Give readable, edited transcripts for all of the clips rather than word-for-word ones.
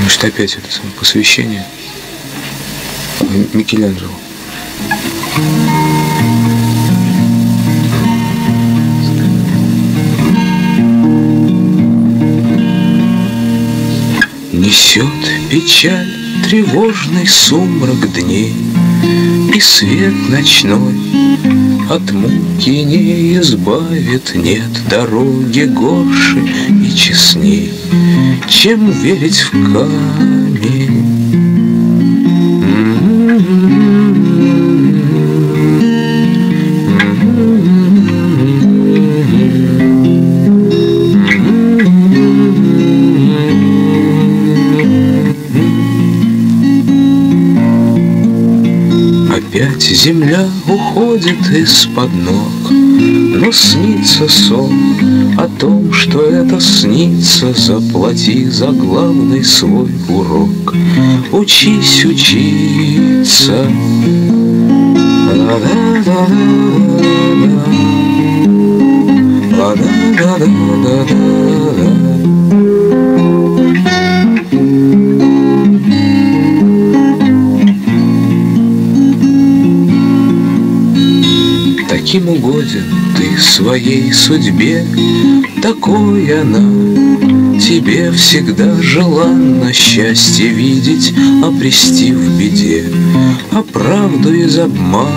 Значит, опять это самое посвящение Микеланджело. Несет печаль тревожный сумрак дней, и свет ночной от муки не избавит. Нет дороги горше и честней, чем верить в камень. Опять земля уходит из-под ног, но снится сон о том, что это снится. Заплати за главный свой урок, учись учиться. Таким угоден ты своей судьбе, такой она. Тебе всегда желанно счастье видеть, обрести в беде, а правду из обмана.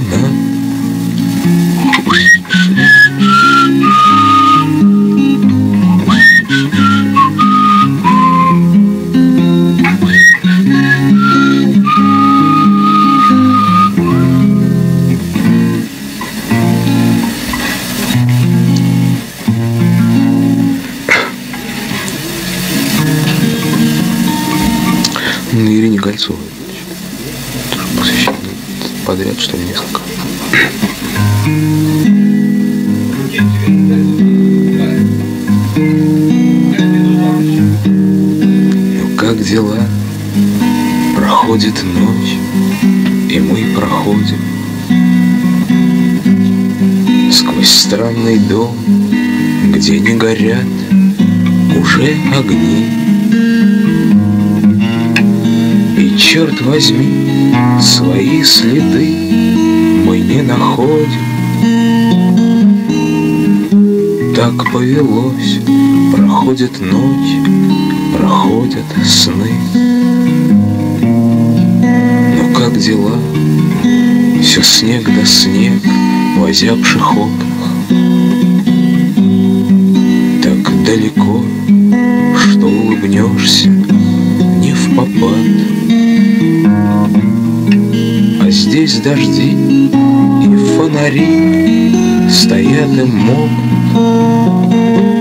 На Ирине Гольцовой. Тоже посвящение подряд, что ли, несколько. Ну как дела? Проходит ночь, и мы проходим сквозь странный дом, где не горят уже огни. И, черт возьми, свои следы мы не находим. Так повелось, проходит ночь, проходят сны. Но как дела? Все снег да снег в озябших окнах. Так далеко, что улыбнешься не впопад. А здесь дожди и фонари стоят и мокнут.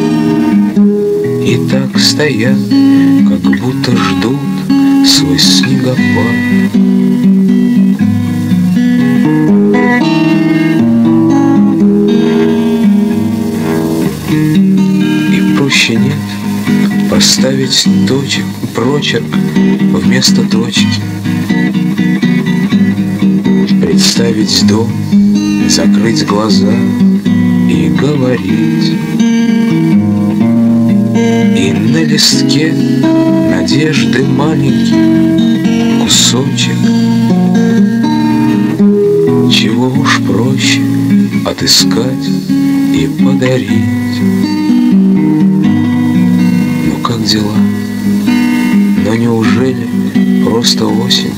И так стоят, как будто ждут свой снегопад. И проще нет поставить прочерк вместо точки, представить дом, закрыть глаза и говорить. И на листке надежды маленький кусочек, чего уж проще отыскать и подарить. Ну как дела? Но неужели просто осень?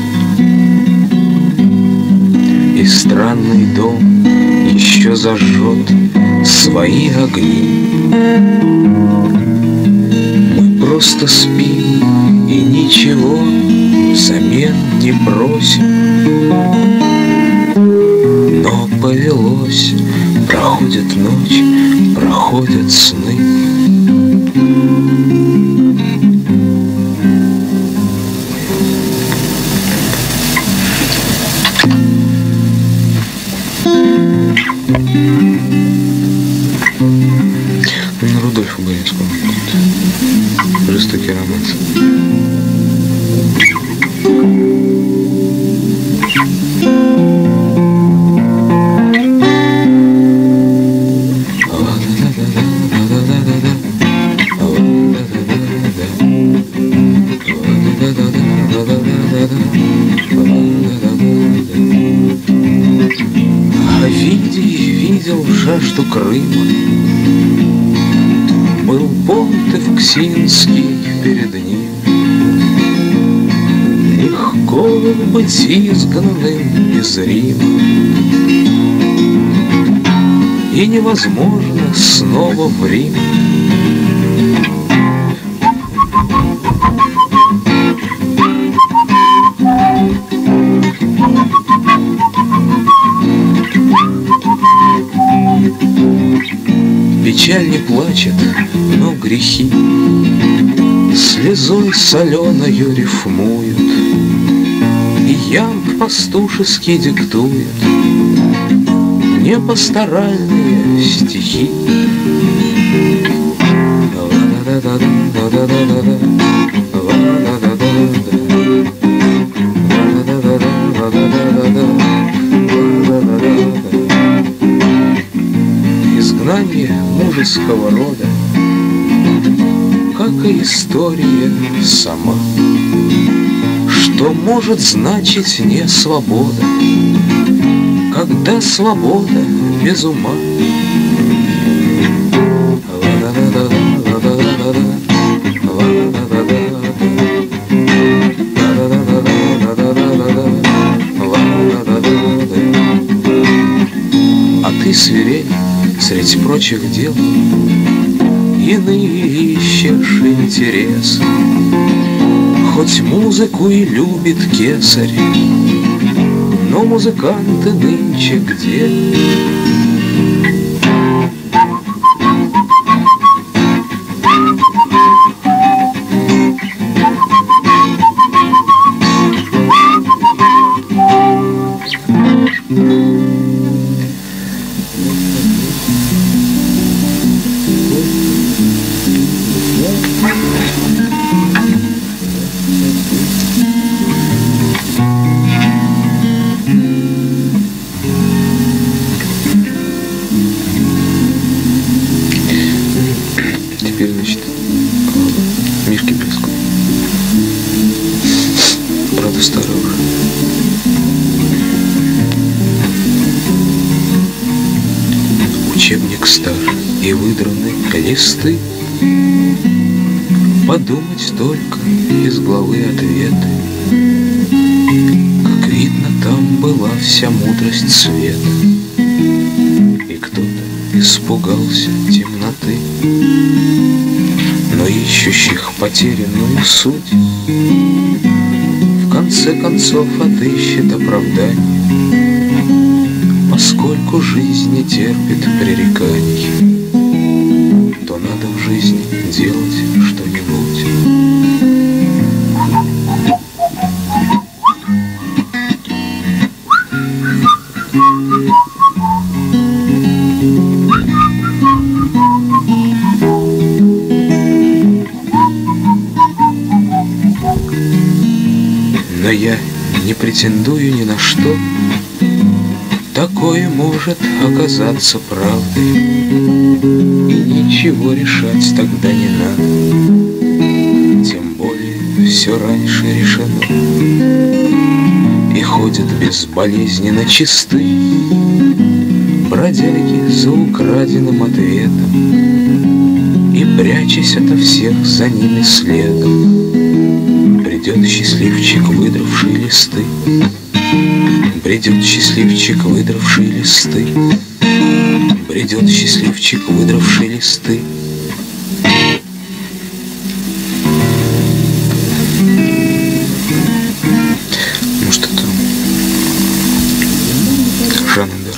И странный дом еще зажжет свои огни. Мы просто спим и ничего взамен не просим. Но повелось, проходит ночь, проходят сны. На Рудольфа Боярского. Жестокий романс. между Крымом. Был понт Евксинский перед ним. Легко быть изгнанным из Рима, и невозможно снова в Рим. Печаль не плачет, но грехи слезой соленою рифмуют, и ямб пастушески диктует непасторальные стихи. Изгнание мужеского рода, как и история сама, что может значить не свобода, когда свобода без ума. А ты, свирель, среди прочих дел иные ищешь интерес. Хоть музыку и любит кесарь, но музыканты нынче где? Теперь, значит, Мишки Песку. Правда, старый уже. Учебник стар и выдраны листы. Подумать только из главы ответы. Как видно, там была вся мудрость света. И кто-то испугался темноты, но ищущих потерянную суть в конце концов отыщет оправдание, поскольку жизнь не терпит пререканий, то надо в жизни делать что-нибудь. Но я не претендую ни на что. Такое может оказаться правдой, и ничего решать тогда не надо. Тем более все раньше решено, и ходят безболезненно чисты бродяги за украденным ответом, и, прячась ото всех за ними следом, придет счастливчик, выдравший листы. Бредет счастливчик, выдравший листы. Бредет счастливчик, выдравший листы. Может, это Жанненберг.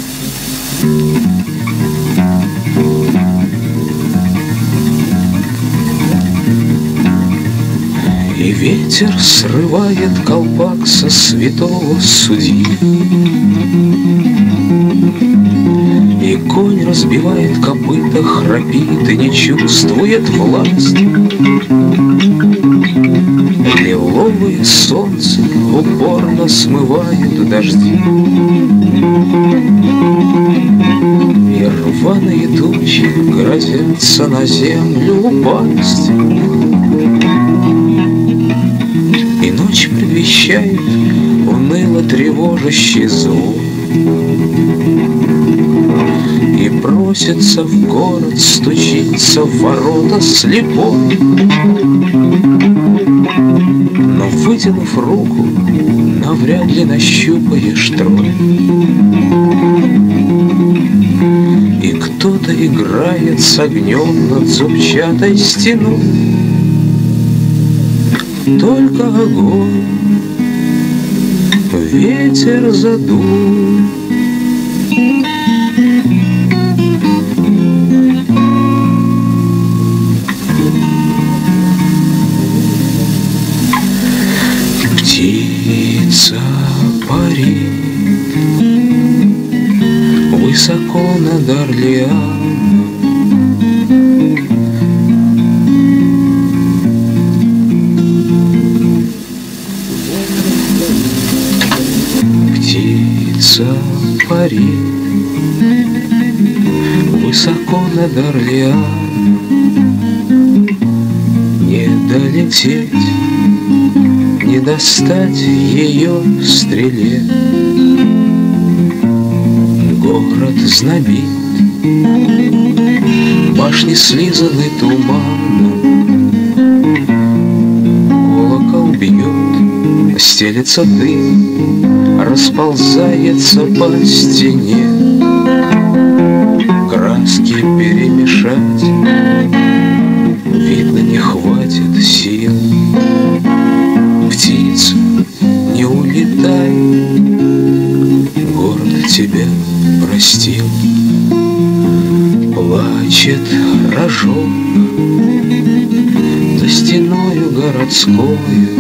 И ветер срывает колпак со святого судьи, и конь разбивает копыта, храпит и не чувствует власть. Лиловые солнце упорно смывают дожди, и рваные тучи грозятся на землю упасть. И ночь предвещает уныло тревожащий звук, и бросится в город, стучится в ворота слепой. Но, вытянув руку, навряд ли нащупаешь трой. И кто-то играет с огнем над зубчатой стеной. Только огонь ветер задул. Птица парит высоко над Орлеаном. Птица парит высоко над Орлеаном. Не долететь, не достать ее в стреле. Город знобит, башни слизаны туманом. Колокол бьет, стелется дым, расползается по стене. Краски перемешать, видно, не хватит сил. Птица, не улетай, город тебя простил. Плачет рожок за стеною городской.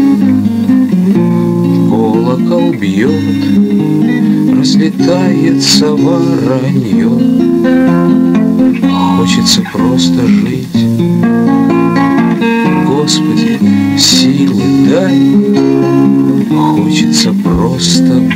Колокол бьет, разлетается воронье. Хочется просто жить. Господи, силы дай. Хочется просто